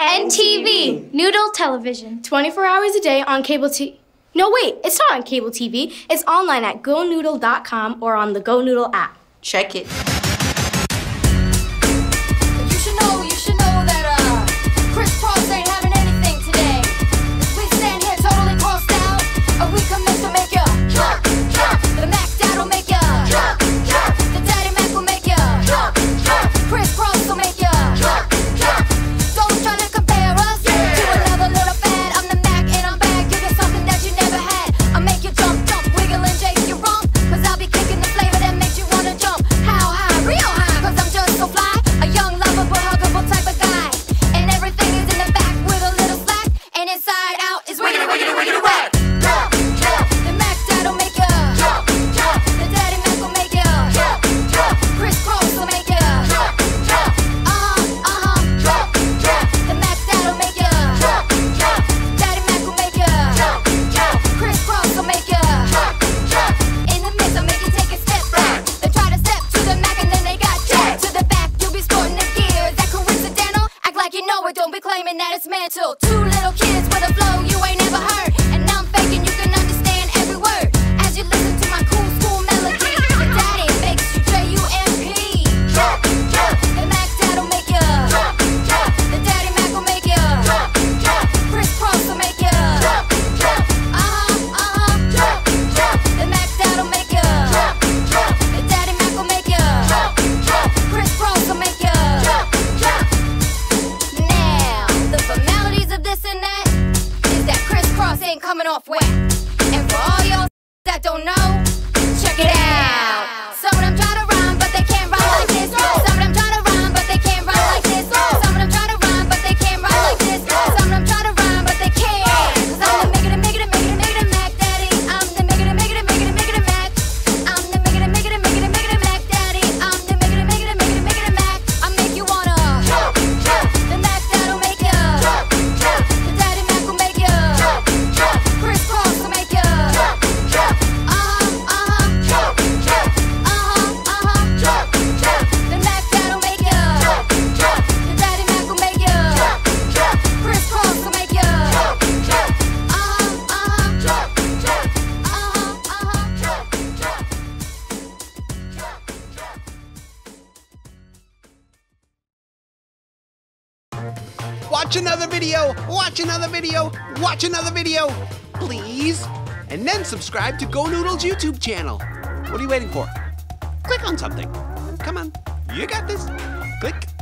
and TV. Noodle television. 24 hours a day on cable TV. No, wait, it's not on cable TV. It's online at GoNoodle.com or on the GoNoodle app. Check it. You should know that Kris Kross ain't having anything today. We stand here totally crossed out, or we commit to make ya jump, jump. The Mac Dad will make ya jump, jump. The Daddy Mac will make ya jump, jump. Kris Kross will make ya jump, jump. Don't try to compare us to another little fad. I'm the Mac and I'm back. You get something that you never had. I'll make you jump, jump, wiggle and shake your rump. Cause I'll be kicking the flavor that makes you wanna jump. How high? Real high. Cause I'm just so fly. A young, lovable, huggable type of guy. And everything is in the back with a little slack. And inside out is wiggity, wiggity, wiggity, wack. Jump, jump. The Mac Dad'll make ya jump, jump. The Daddy Mac will make ya jump, jump. Kris Kross will make ya jump, jump. Jump, jump. The Mac Dad'll make ya jump, jump. Daddy Mac will make ya jump, jump. Kris Kross will make ya jump, jump. In the mix, I'll make you take a step back. They try to step to the Mac and then they got jacked to the back. You'll be sporting the gears. That coincidental? Act like you know it. Don't be claiming that it's mantle. Two little kids with a flow you ain't never heard. And now I'm faking you can understand every word. As you listen to my cool school melody. The Daddy makes you J-U-M-P. Jump, jump. The Mac Dad'll make ya jump, jump. The Daddy Mac will make ya jump, jump. Kris Kross will make ya jump, jump. Jump, jump. The Mac Dad'll make ya jump, jump. The Daddy Mac will make ya jump, jump. Kris Kross will make ya jump, jump. Now, the formalities of this and that is that Kris Kross ain't coming off whack. And for all y'all that don't know, check it out. Some of them try to rhyme, but they can't rhyme like this. Some of them try to rhyme, but they can't rhyme like this. Some of them try to rhyme, but they can't rhyme like this. Some of them try to rhyme, but they can't. Cause I'm the miggity, miggity, miggity, miggity Mac Daddy. I'm the miggity, miggity, miggity, miggity Mac. I'm the miggity, miggity, miggity, miggity Mac Daddy. I'm the miggity, miggity, miggity, miggity Mac. I make you wanna jump, jump. The Mac Dad'll make ya jump, jump. The Daddy Mac will make ya jump, jump. Kris Kross will make ya jump, jump. Jump, jump. Jump, jump. The Mac Dad'll make ya jump, jump. The Daddy Mac will make ya jump, jump. Kris Kross will make ya jump, jump. Jump, jump. Watch another video, watch another video, watch another video, please. And then subscribe to GoNoodle's YouTube channel. What are you waiting for? Click on something. Come on, you got this. Click.